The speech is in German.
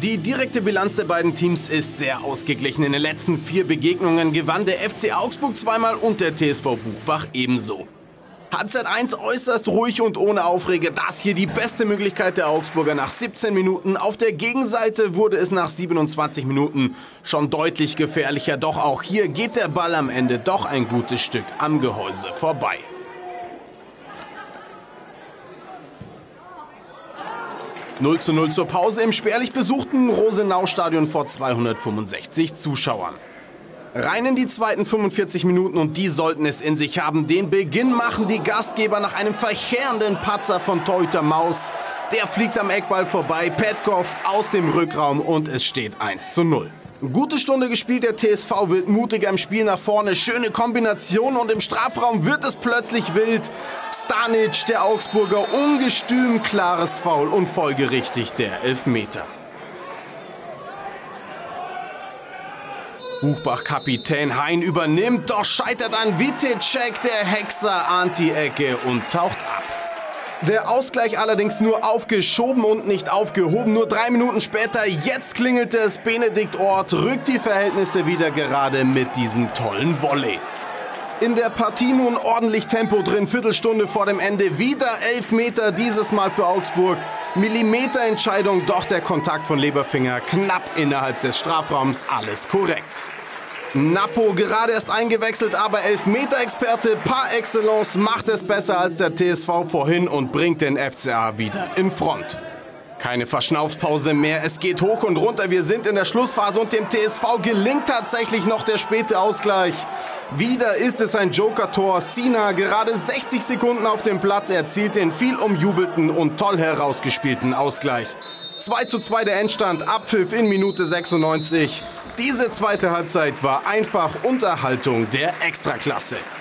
Die direkte Bilanz der beiden Teams ist sehr ausgeglichen. In den letzten 4 Begegnungen gewann der FC Augsburg zweimal und der TSV Buchbach ebenso. Halbzeit 1 äußerst ruhig und ohne Aufreger. Das hier die beste Möglichkeit der Augsburger nach 17 Minuten. Auf der Gegenseite wurde es nach 27 Minuten schon deutlich gefährlicher. Doch auch hier geht der Ball am Ende doch ein gutes Stück am Gehäuse vorbei. (0:0) zur Pause im spärlich besuchten Rosenau-Stadion vor 265 Zuschauern. Rein in die zweiten 45 Minuten und die sollten es in sich haben. Den Beginn machen die Gastgeber nach einem verheerenden Patzer von Torhüter Maus. Der fliegt am Eckball vorbei, Petkov aus dem Rückraum und es steht 1:0. Gute Stunde gespielt, der TSV wird mutiger im Spiel nach vorne, schöne Kombination und im Strafraum wird es plötzlich wild. Stanic, der Augsburger, ungestüm, klares Foul und folgerichtig der Elfmeter. Buchbach-Kapitän Hein übernimmt, doch scheitert an Witecek, der Hexer ahnt die Ecke und taucht ab. Der Ausgleich allerdings nur aufgeschoben und nicht aufgehoben. Nur 3 Minuten später, jetzt klingelt es. Benedikt Ort rückt die Verhältnisse wieder gerade mit diesem tollen Volley. In der Partie nun ordentlich Tempo drin, Viertelstunde vor dem Ende. Wieder Elfmeter, dieses Mal für Augsburg. Millimeterentscheidung, doch der Kontakt von Leberfinger knapp innerhalb des Strafraums, alles korrekt. Napo gerade erst eingewechselt, aber Elfmeter-Experte par excellence macht es besser als der TSV vorhin und bringt den FCA wieder in Front. Keine Verschnaufpause mehr, es geht hoch und runter, wir sind in der Schlussphase und dem TSV gelingt tatsächlich noch der späte Ausgleich. Wieder ist es ein Joker-Tor, Sina gerade 60 Sekunden auf dem Platz, erzielt den viel umjubelten und toll herausgespielten Ausgleich. 2:2 der Endstand, Abpfiff in Minute 96. Diese zweite Halbzeit war einfach Unterhaltung der Extraklasse.